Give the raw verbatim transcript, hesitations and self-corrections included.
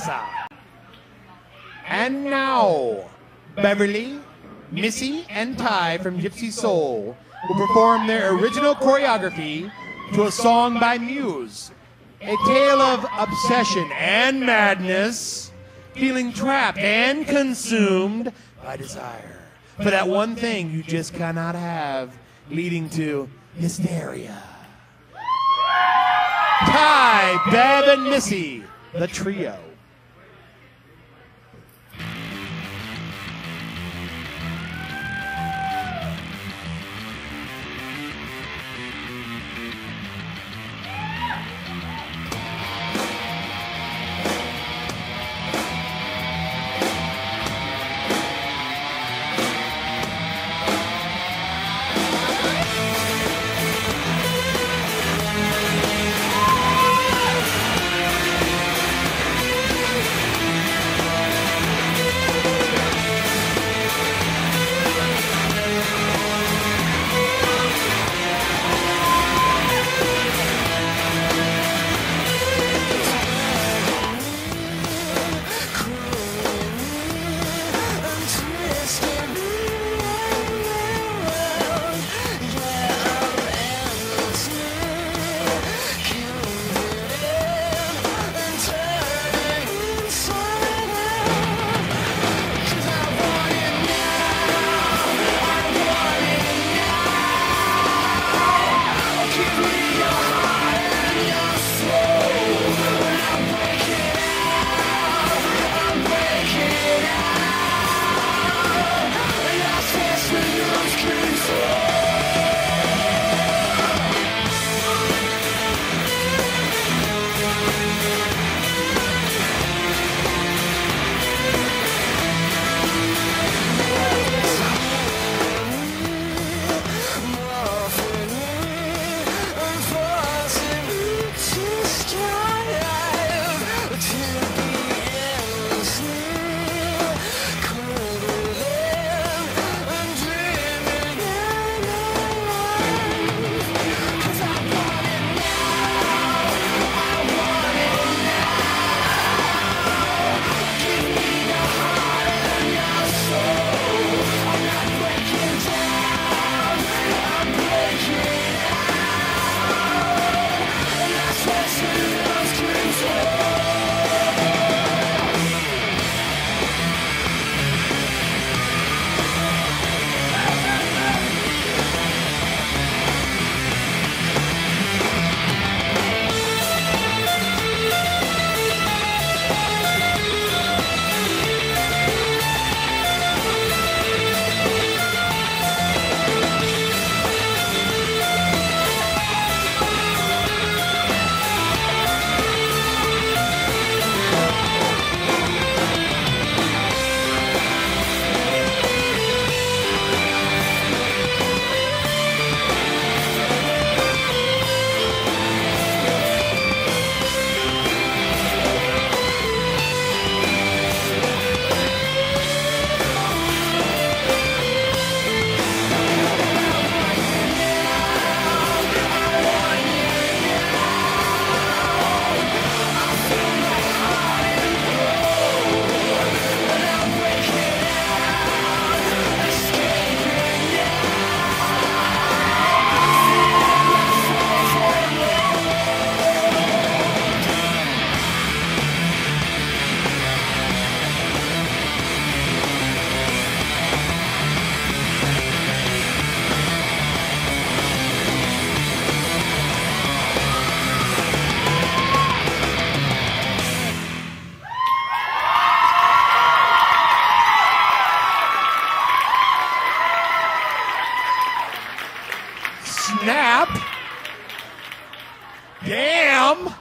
Alexa. And now, Beverly, Missy, and Ty from Gypsy Soul will perform their original choreography to a song by Muse, a tale of obsession and madness, feeling trapped and consumed by desire for that one thing you just cannot have, leading to hysteria. Ty, Bev, and Missy, the trio. Snap. Damn.